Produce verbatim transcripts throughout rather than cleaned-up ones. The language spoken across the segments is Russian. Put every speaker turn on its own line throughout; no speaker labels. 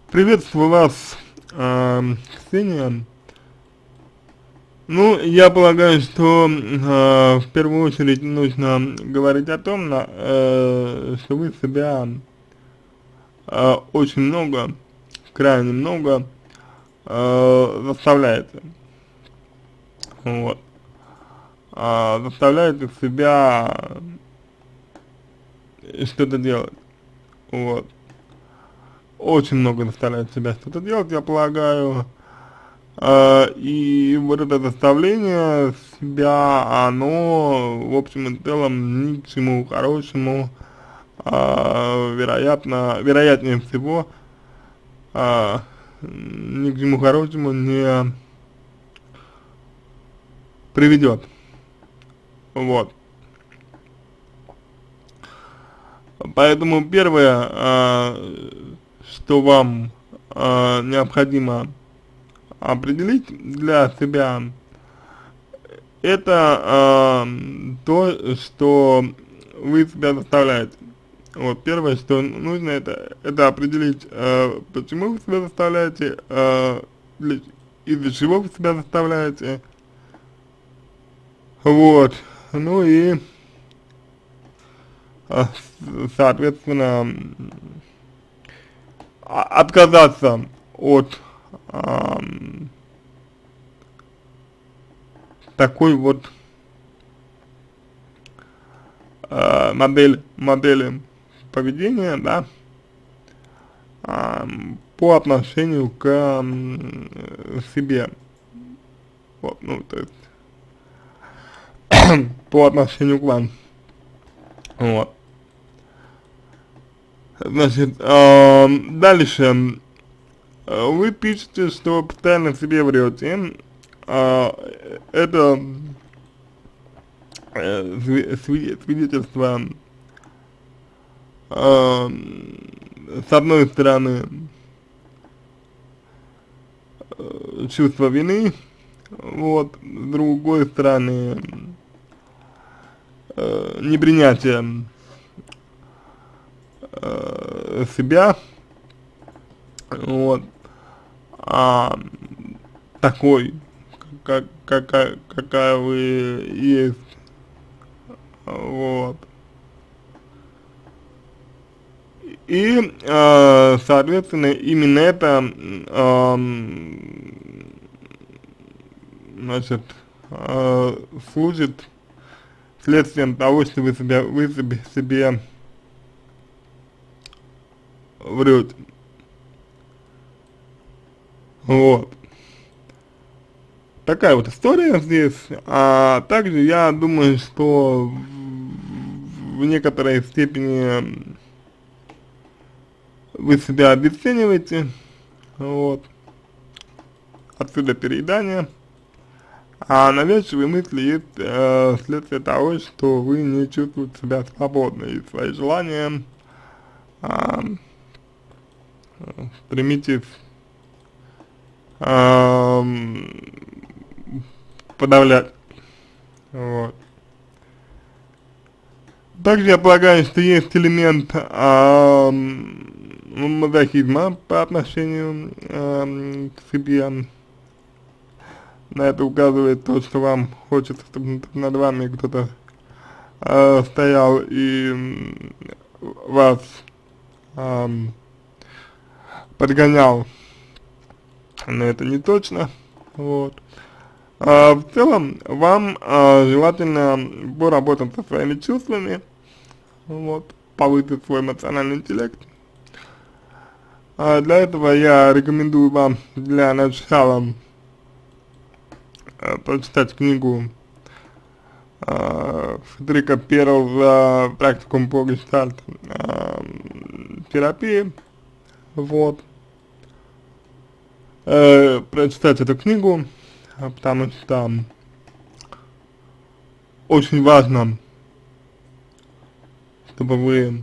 Приветствую вас, э, Ксения. Ну, я полагаю, что э, в первую очередь нужно говорить о том, на, э, что вы себя э, очень много, крайне много э, заставляете. Вот. А, заставляете себя что-то делать. Вот. Очень много заставляет себя что-то делать, я полагаю. А, и вот это заставление себя, оно, в общем и целом, ни к чему хорошему, а, вероятно, вероятнее всего, а, ни к чему хорошему не приведет. Вот. Поэтому первое, а, что вам а, необходимо определить для себя, это э, то, что вы себя заставляете. Вот, первое, что нужно, это, это определить, э, почему вы себя заставляете, э, для, из-за чего вы себя заставляете. Вот, ну и, э, соответственно, отказаться от э, такой вот э, модель, модели поведения, да, э, по отношению к э, себе. Вот, ну, то есть, по отношению к вам. Вот. Значит, э, дальше, э, вы пишете, что постоянно себе врете. Э, это э, свидетельство, э, с одной стороны, э, чувство вины, вот, с другой стороны, э, непринятие э, себя, вот, а такой, как, какая, какая вы есть, вот. И, э, соответственно, именно это, э, значит, э, служит следствием того, что вы себя, вы себе, себе врете. Вот. Такая вот история здесь. А также я думаю, что в, в некоторой степени вы себя обесцениваете. Вот. Отсюда переедание. А навязчивые мысли есть э, следствие того, что вы не чувствуете себя свободно, и свои желания э, стремитесь э, подавлять. Вот. Также я полагаю, что есть элемент э, мазохизма по отношению э, к себе. На это указывает то, что вам хочется, чтобы над вами кто-то э, стоял и вас э, подгонял. Но это не точно. Вот. А в целом, вам э, желательно поработать со своими чувствами, вот, повысить свой эмоциональный интеллект. А для этого я рекомендую вам для начала прочитать книгу э, Фредерика Перлза «Практикум по гештальт э, терапии», вот, э, прочитать эту книгу, потому что очень важно, чтобы вы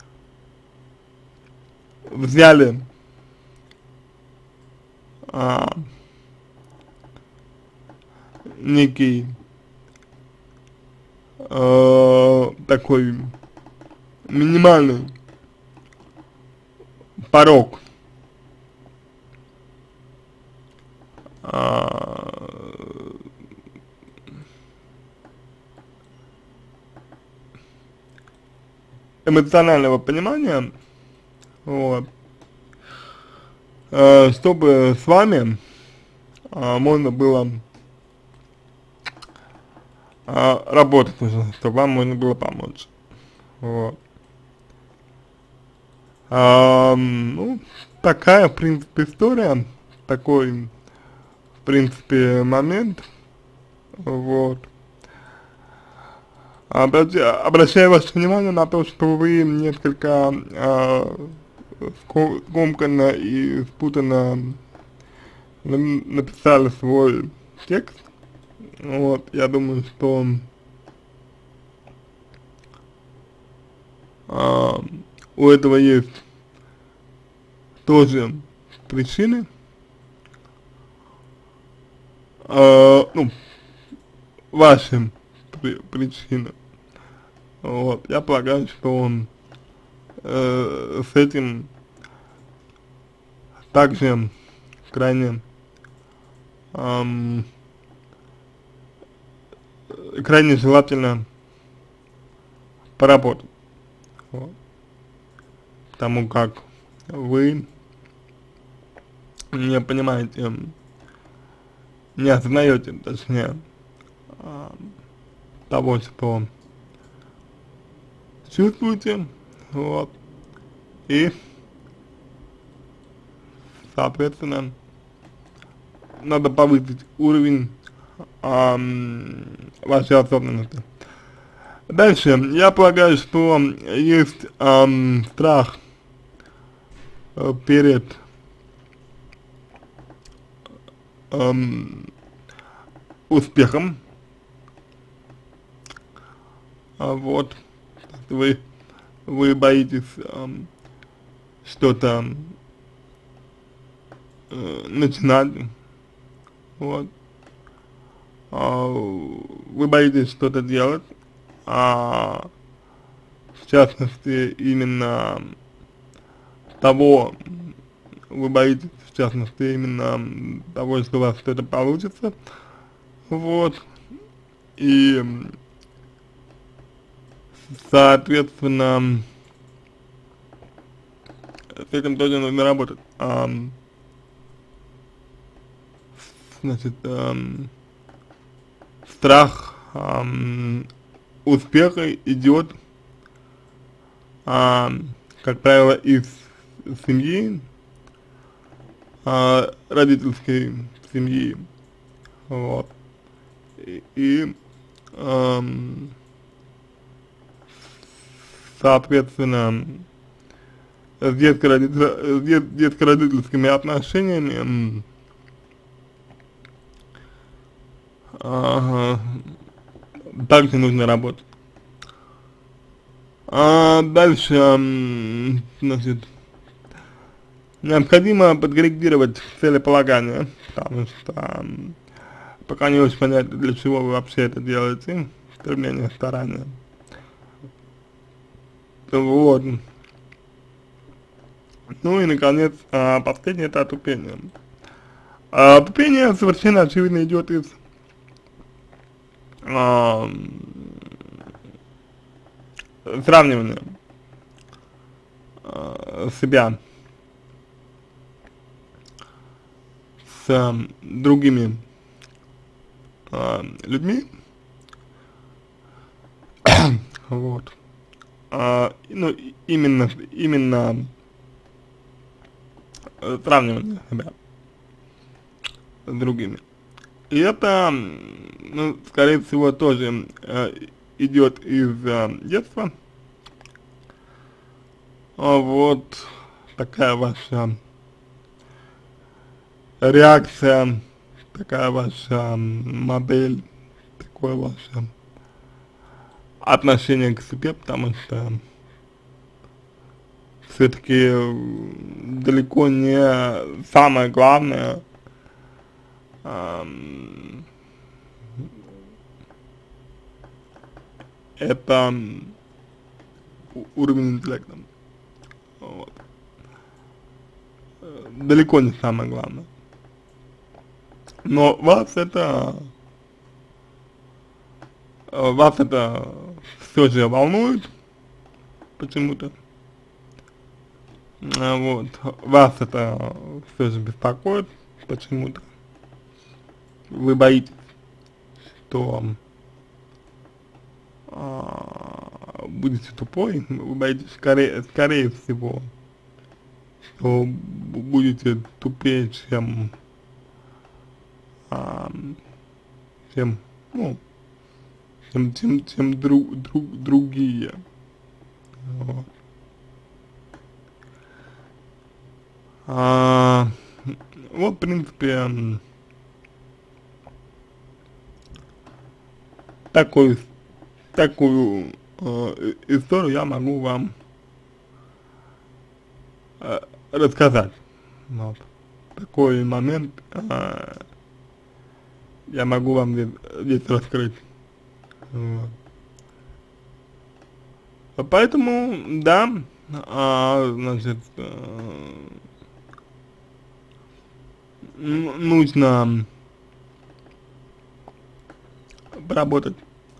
взяли э, некий э, такой минимальный порог а, эмоционального понимания, вот, э, чтобы с вами э, можно было э, работать уже, чтобы вам можно было помочь, вот. А, ну, такая, в принципе, история, такой, в принципе, момент, вот. Обращаю, обращаю ваше внимание на то, что вы несколько э, скомканно и спутанно написали свой текст. Вот, я думаю, что э, у этого есть тоже причины. Э, ну, ваши при, причины. Вот, я полагаю, что он э, с этим также крайне эм, крайне желательно поработать, вот, потому как вы не понимаете, не осознаете, точнее, э, того, что чувствуете, вот, и, соответственно, надо повысить уровень эм, вашей осознанности. Дальше, я полагаю, что есть эм, страх э, перед эм, успехом, а, вот, вы, вы боитесь эм, что-то э, начинать, вот, а, вы боитесь что-то делать, а в частности именно того, вы боитесь в частности именно того, что у вас что-то получится, вот, и соответственно с этим тоже нужно работать. А, значит, эм, страх эм, успеха идет, а, как правило, из семьи, а, родительской семьи, вот, и, и эм, соответственно, с детско-родительскими отношениями ага, также нужно работать. А дальше, м, значит, необходимо подкорректировать целеполагание, потому что м, пока не очень понятно, для чего вы вообще это делаете, стремление, старания. Вот. Ну и, наконец, а, последнее — это тупение. А, тупение совершенно очевидно идет из а, сравнивания а, себя с а, другими а, людьми, вот, а, ну, именно, именно сравнивание себя с другими. И это, ну, скорее всего, тоже э, идет из э, детства. А вот такая ваша реакция, такая ваша модель, такое ваше отношение к себе, потому что все-таки далеко не самое главное эм, это уровень интеллекта. Вот. Далеко не самое главное. но вас это, э, вас это все же волнует почему-то, а, вот, вас это все же беспокоит почему-то, вы боитесь, что а, будете тупой, вы боитесь скорее, скорее всего, что будете тупее, чем, а, чем, ну, чем, чем, чем друг, друг, другие. Вот. А, вот, в принципе, такой, такую э, историю я могу вам э, рассказать. Вот. Такой момент э, я могу вам здесь, здесь раскрыть. Вот. Поэтому, да, а, значит, э, нужно поработать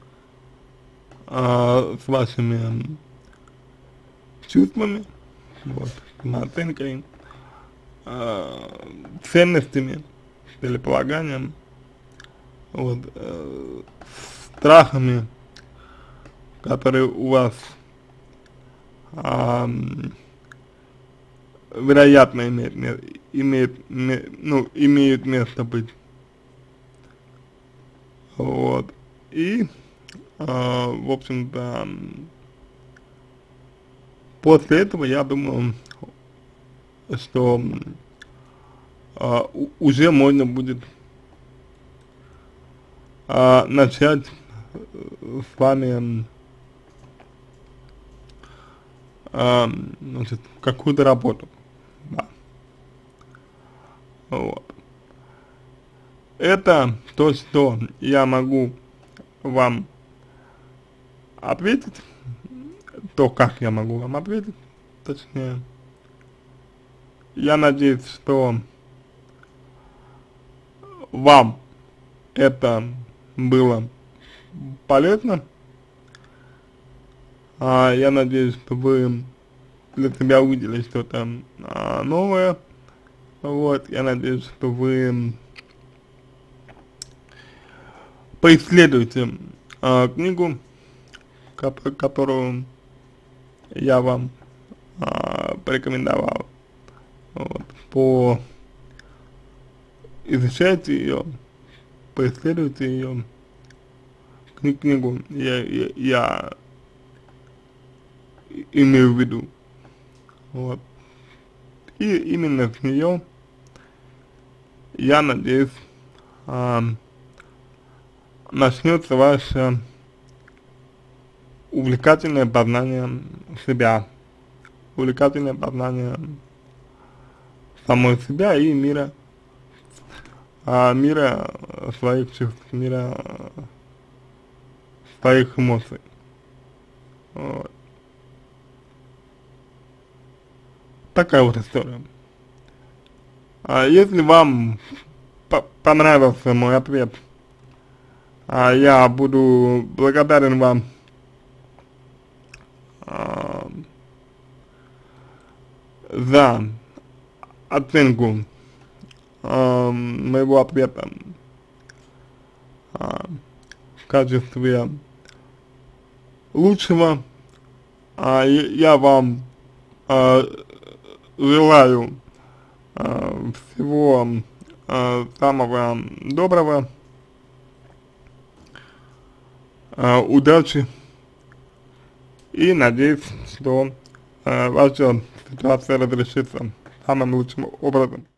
а, с вашими чувствами, вот, самооценкой, а, ценностями, целеполаганием, вот, э, страхами, которые у вас а, вероятно имеют, имеют, ну, имеют место быть. Вот. И, а, в общем-то, после этого я думаю, что а, уже можно будет а, начать с вами а, значит, какую-то работу. Да. Вот. Это то, что я могу вам ответить, то, как я могу вам ответить, точнее. Я надеюсь, что вам это было полезно. А, я надеюсь, что вы для себя увидели что-то а, новое. Вот, я надеюсь, что вы поисследуйте а, книгу, которую я вам а, порекомендовал. Вот, по изучайте ее, поисследуйте ее книгу, я, я, я имею в виду. Вот. И именно с нее, я надеюсь, а, начнется ваше увлекательное познание себя, увлекательное познание самой себя и мира, а, мира своих чувств, мира своих эмоций. Вот. Такая вот история. А если вам понравился мой ответ, а, я буду благодарен вам а, за оценку а, моего ответа а, в качестве лучшего. А, я вам а, желаю а, всего а, самого доброго, а, удачи, и надеюсь, что а, ваша ситуация разрешится самым лучшим образом.